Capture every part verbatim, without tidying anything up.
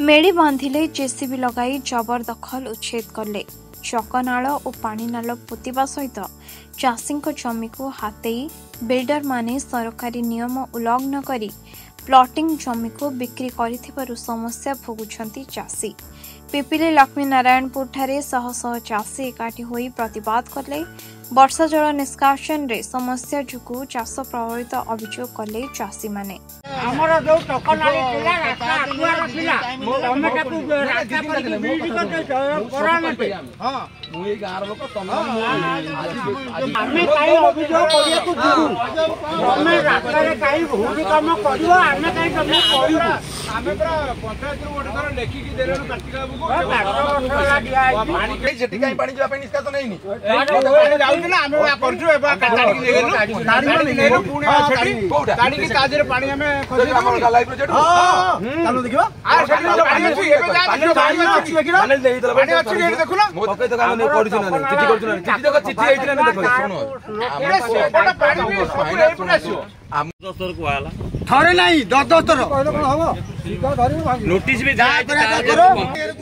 मेड़ी बांधिले जेसीबी लगाई जबरदखल उच्छेद कले। चकनाल और पानीनाल पोतिबा सहित चाषी जमी को हाथई बिल्डर माने सरकारी नियम उल्लंघन करी प्लॉटिंग जमी को बिक्री करिथिबारु समस्या भोगुछंती चाषी। पिपिली लक्ष्मी नारायणपुर ठारे शह शह चाषी एकाठी होई प्रतिवाद कले। वर्षा जल निष्कासन रे समस्या जुगु चाष प्रभावित अभियोग कले चाषी माने। हमर जो टकनाली थिला रास्ता दुआर थिला तमे ताकू रास्ता पर बिल्डिंग करते करानते हां मु ए गार लोक तमे आमे काई अभियोग करिया को दिबु तमे रास्ता रे काई भूमि काम करियो आमे काई तमे करियो आमे पूरा पंचायत रो वोट कर लेखि की देरेनु कार्तिक बाबू को पानी के जेठी काई पानी जवा पे निष्कासन नैनी जाउ ना आमे करजो एबा काटी ले गेलु गाड़ी ले गेलु पुणे छठी गाड़ी के काज रे पानी हमें हमर लाइव प्रोजेक्ट हां चालू देखिबा आ छठी पानी अछि एबे जा पानी अछि देखिना माने देई दला पानी अछि एबे देखुना पके तो काम नै करिछु ना चिठी करिछु ना चिठी तो चिठी आइथिला ना देखो सुनो हमर सेपटा पानी भी सब एपुना आसीओ हम दस स्तर को आला थरे नाही दस दस स्तर कहले कोन हबो सीधा धरि नोटिस भी जा करो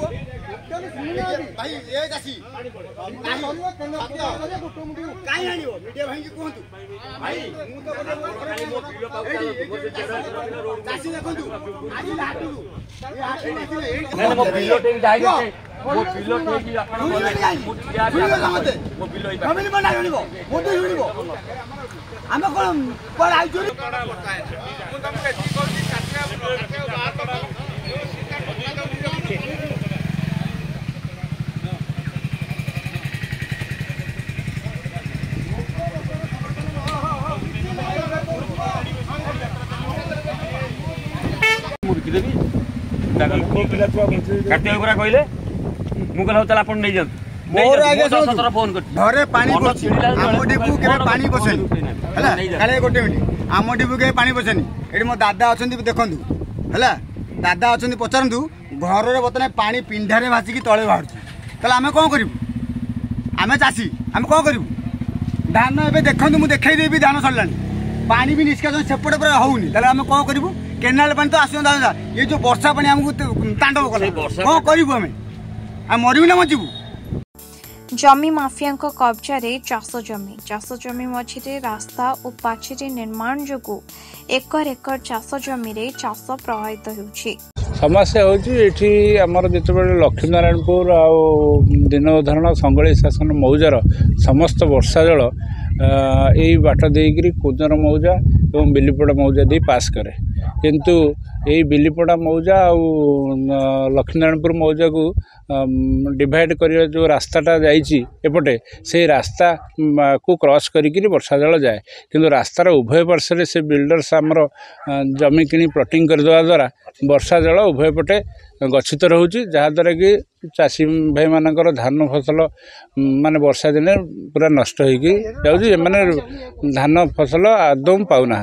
भाई ए जासी काई आनियो मीडिया भाई की कहंतु भाई मु तो जासी देखंतु आज लाटू ए हाथी नथिले नै मो पिलो टेक डायरेक्ट मो पिलो टेक आपण मते मो पिलो इबा हम बना जुनिबो मो तो जुनिबो हम कोन पर आइ जुनि मु तमके ठिक करछि काटिया काटिया बात करा कहले मुगल चला अपन नहीं जन मोर आगे सत्रह फोन कर घरे पानी बसी आम डिबु के पानी बसेनी हला काले गोटे मिनिट आम डिबु के पानी बसेनी एडी मो दादा अछंती देखंतु हला दादा अछंती पचारंतु घर रे बतने पानी पिंढारे भासी की तळे बाहर तले आमे कोन करिवु आमे चासी आमे कोन करिवु धान एबे देखंतु मु देखाई देबी धान सल्लानी पानी भी निष्कासन सेपटे पर होउनी तले आमे कोन करिवु केनाल पानी तो आसो दादा ये जो वर्षा पानी हमको तांडव कला कोन करिवु आमे आ मरिबु ना मजिबु। जमी माफिया कब्जा रे चाष जमी चाष जमी मझे रास्ता और पाचेरी निर्माण जोगु एकर एकर चाष जमी रे चाष प्रभावित होउछि। समस्या होची आमर जिते लक्ष्मी नारायणपुर आ दिन उदाहरण संगली शासन मौजार समस्त वर्षा जल यही बाट देकर कुंजर मौजा और बिलीपड़ा मौजा दे पास करे किंतु यही बिलीपड़ा मौजा और लक्ष्मीनारायणपुर मौजा को डिवाइड कर जो रास्ताटा जापटे से रास्ता को क्रॉस करी वर्षा जल जाए किंतु रास्तार उभय पार्श्व से बिल्डर्स आमर जमी किणी प्लॉटिंग करदेवा द्वारा वर्षा जल उभय पटे गच्छित रोचे जहाद्वारा कि चाषी भाई मानकर धान फसल माने वर्षा दिन पूरा नष्ट होगी जाऊँगी माने धान फसल आदौ पाऊना।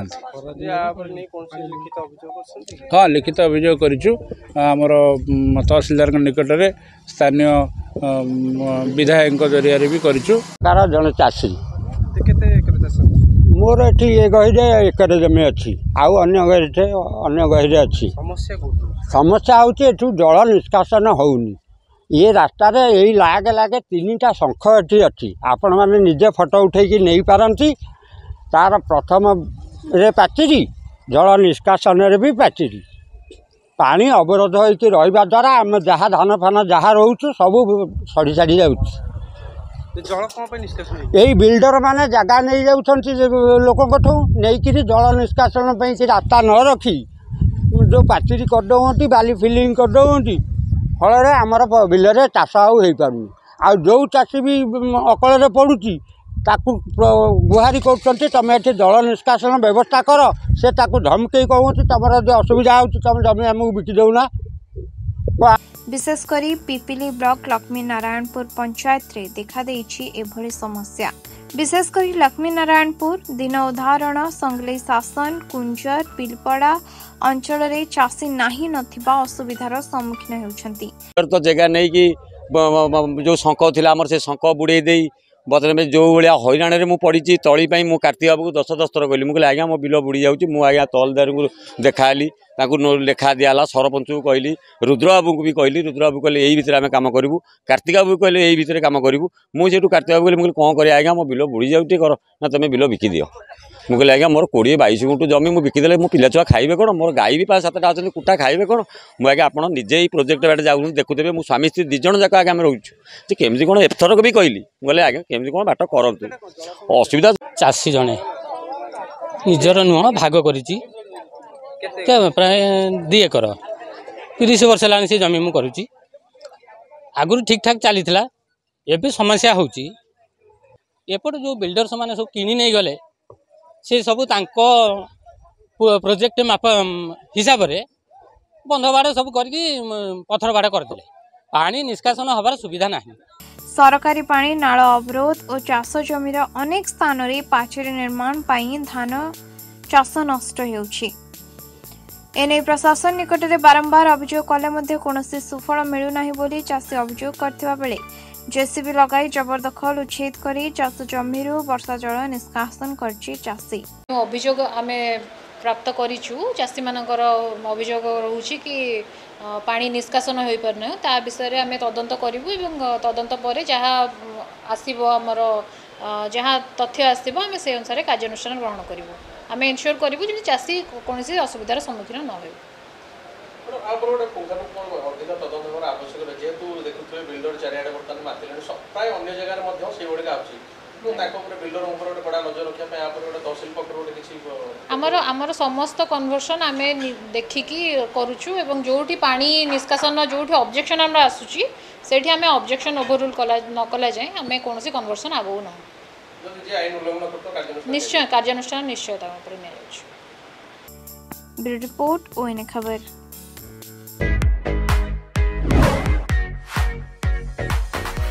हाँ लिखित अभियोग करूँ आमर तहसीलदार निकट में स्थानीय विधायक जरिया भी करूँ। जन चाषी मोर एटी ए गहिरे एकर जमी अच्छी आउ अन्य गहिरे अन्य गहिरे अच्छी समस्या होची एठू जल निष्कासन होउनी ये रास्ता रे यही लागे लागे तीन टा शंख एठी अच्छी आपण माने निजे फोटो उठे कि नहीं पारंती तार प्रथम रे पाचिरी जल निष्कासन रे भी पाचिरी पानी अवरोध होइकी रहिबा द्वारा हम जहाँ धान फान जहाँ रोचु सब सड़ी साड़ी जाउछ जल कोन पे निष्कासन यही बिल्डर माने जगह नहीं जाउछंती लोकंठू नेइकिरी जल निष्कासन पे कि रास्ता न रखी जो पाचेरी करदे बाली फिलिंग करदे फल आमर बिल चाष आउ पारूनी आ जो चाषी भी अकल पड़ुची ताकू गुहारी कर तुम ये जल निष्कासन व्यवस्था कर से धमकई कहूँ तुम जो असुविधा हो जमी आमको बिकी दौना। विशेषकर पिपिली ब्लॉक लक्ष्मी नारायणपुर पंचायत रे देखा देइछि एभली समस्या। विशेषकर लक्ष्मी नारायणपुर दिन उदाहरण संगली शासन कुंजर पिलपड़ा अंचल रे चाषी नाही नथिबा असुविधार सम्मुखीन हेउछंती। तो जगह नहीं कि जो शंख थिला हमर से शंख बुड़े देई बर्तमान जो भाया हईराण में पड़ी तली मु कार्तिक बाबू को दस दस थर कहली मुझे आज्ञा मो बिल बुड़ी जाऊँगी मुझे तहलदार को देखाली लेखा दिहला सरपंच को कहली रुद्र बाबू को भी कहली रुद्र बाबू कहले यही भितर आम कम करूँ कार्तिक बाबू कहले यही भितर कम करूँ मुझे कार्तिक बाबू कहली मुझे कौन कर आज्ञा मो बिल बुड़ी जाऊँगी कर ना तुम बिल बिकी दियो मुझे आज्ञा मोर कोड़े बैश गुंटू जमी मुझे बिकिदे मो पिला छुआ खाइबे कौन मोर गाई भी पाँच सातटा अच्छे कुटा खाइबे कौन मुझे आज्ञा आप निजे ही प्रोजेक्ट बाटे जाऊँ देखुथे मो स्वामी स्त्री दिज जाक आगे आम रोचे केमी कौन एथरक भी कहली बोले आज्ञा केमी कौन बाट करूँ असुविधा चाषी जड़े निजर नुह भाग कर प्राय दी एकर तीस वर्ष है से जमी मुझे आगुरी ठीक ठाक चली एवं समस्या होपट जो बिल्डर से सब किणी नहीं गले से सब प्रोजेक्ट माप हिसाब से बंध बाड़ सब कर पथर बाड़ करदे पानी निष्कासन हबार सुविधा ना सरकारी पानी नाल अवरोध और चाष जमीर अनेक स्थान रे पाचेरी निर्माण पाई धान चाष नष्ट होउछि एने प्रशासन निकट में बारंबार अभियोग कले कौनसी सुफल मिलूना बोली चाषी अभियोग करथिबा बेले जेसीबी लगाई जबरदखल उच्छेद करी चाष जमी वर्षा जल निष्कासन करछि चाषी अभियोग आमे प्राप्त करिछु चाषी मानकर अभियोग रहउछि कि पानी निष्कासन हो पारना ता विषय आमे तदंत करिवु एवं तदंत परे जहाँ आसीबो हमर जहाँ तथ्य आसीबो आमे से अनुसार कार्यानुष्ठान ग्रहण करिवु आमे इनश्योर करिवु जे चाषी कोनोसी असुविधार सम्मुखीन न होय आमर आमर समस्त कन्वर्सन आमे देखिकी करूछु एवं जोठी पानी निष्कासन जोठी ऑब्जेक्शन हमरा आसुची सेठी आमे ऑब्जेक्शन ओवररूल कला न कला जाय आमे कोनोसी कन्वर्सन आबो न निश्चय कार्यानुष्ठान निश्चय ता पर नै अछि। रिपोर्ट ओएनए खबर।